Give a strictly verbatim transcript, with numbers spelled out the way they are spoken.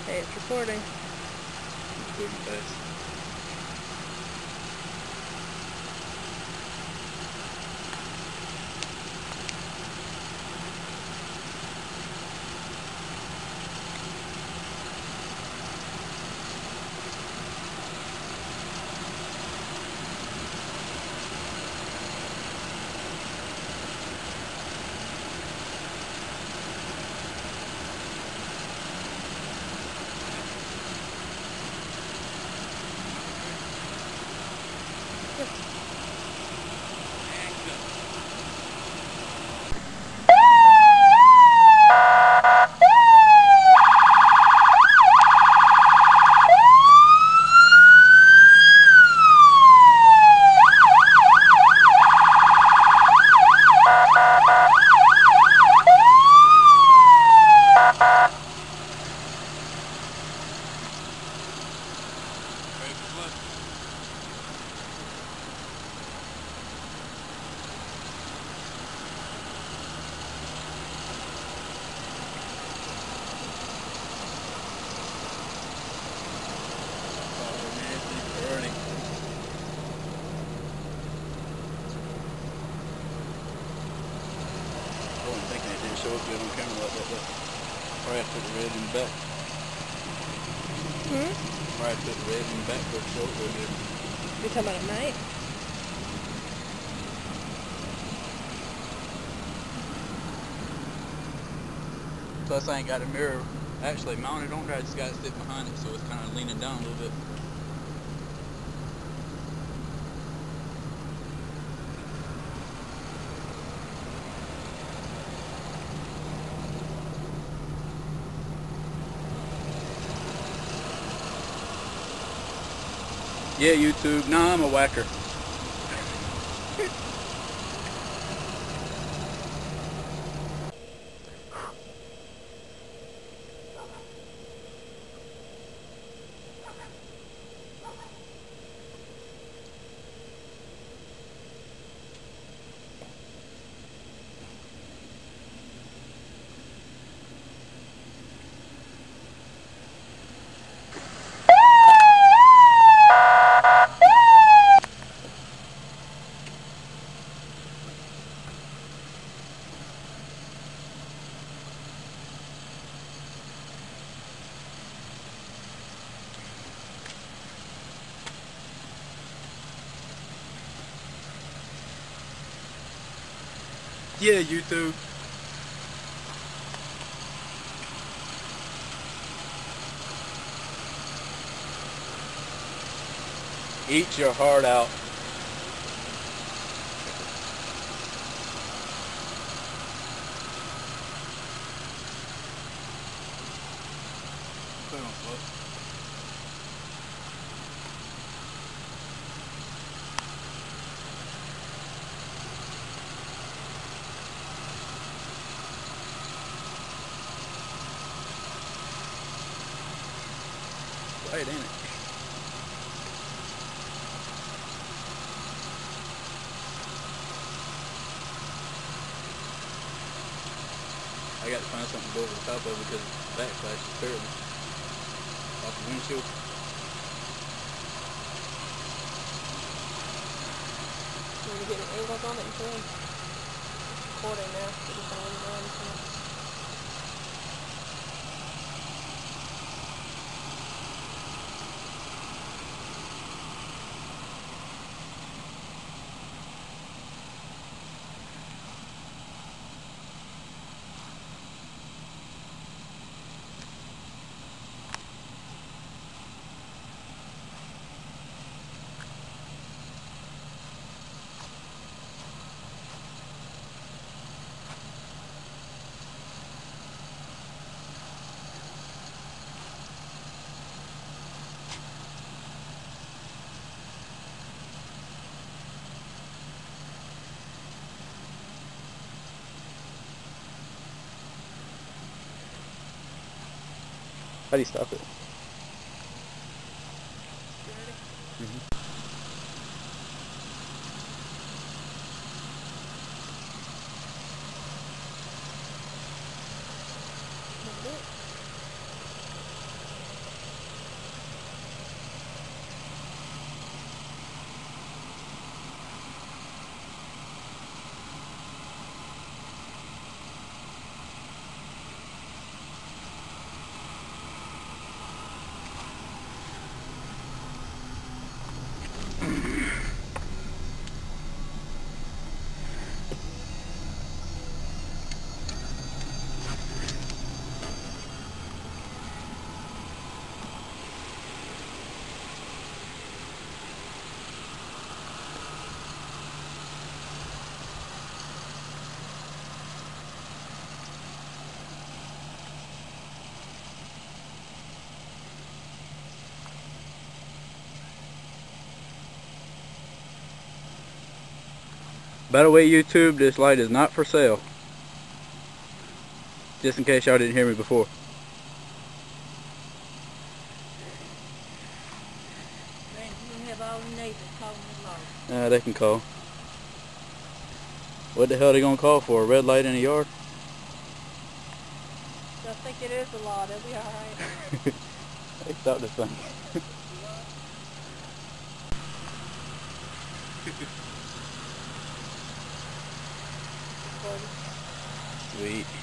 Hey, it's recording. Moving fast. I wasn't thinking it didn't show up good on camera like that, but probably have to put the red in the back. Hmm? Probably have to put the red in the back for it to show up real good. You talking about at night? Plus I ain't got a mirror actually mounted on there, I just got it sit behind it, so it's kind of leaning down a little bit. Yeah, YouTube. Nah, I'm a whacker. Yeah, YouTube. Eat your heart out. Put it on slow. Right, ain't it? I got to find something to go over the top of it because the backflash is terrible. Off the windshield. When you get an angle on it, you can. Recording now. You just don't really know anything. How do you stop it? Mm-hmm. By the way, YouTube, this light is not for sale. Just in case y'all didn't hear me before. Man, you can have all the neighbors calling the law. Uh, they can call. What the hell are they gonna call for? A red light in the yard? I think it is a law. They'll be alright. They stopped this thing. Sweet.